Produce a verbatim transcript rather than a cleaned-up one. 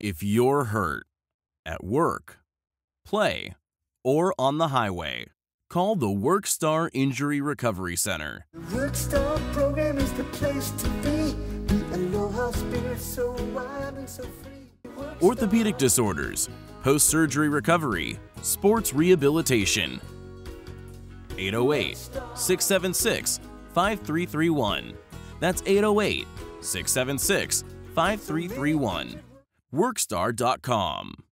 If you're hurt at work, play, or on the highway, call the WorkStar Injury Recovery Center. The WorkStar program is the place to be. The Aloha spirit so wild and so free. WorkStar. Orthopedic disorders, post-surgery recovery, sports rehabilitation. eight oh eight, six seven six, five three three one. That's eight oh eight, six seven six, five three three one. workstar dot com